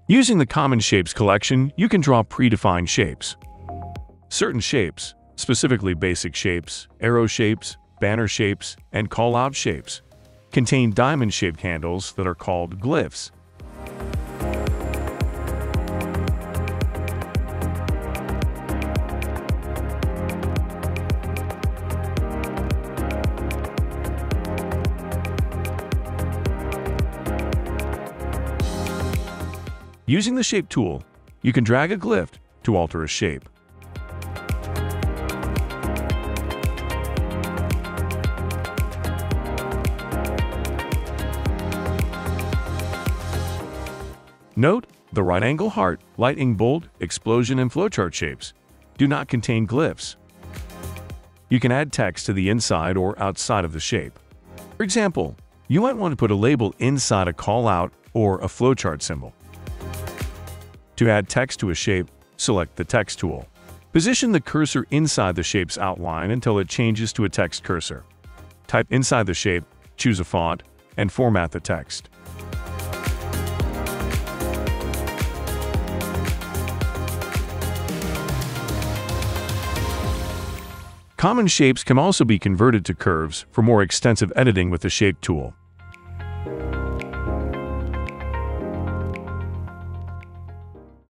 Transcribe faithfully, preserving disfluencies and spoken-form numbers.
Using the Common Shapes collection, you can draw predefined shapes. Certain shapes, specifically basic shapes, arrow shapes, banner shapes, and callout shapes, contain diamond-shaped handles that are called glyphs. Using the Shape tool, you can drag a glyph to alter a shape. Note, the right angle heart, lightning bolt, explosion, and flowchart shapes do not contain glyphs. You can add text to the inside or outside of the shape. For example, you might want to put a label inside a callout or a flowchart symbol. To add text to a shape, select the Text tool. Position the cursor inside the shape's outline until it changes to a text cursor. Type inside the shape, choose a font, and format the text. Common shapes can also be converted to curves for more extensive editing with the Shape tool.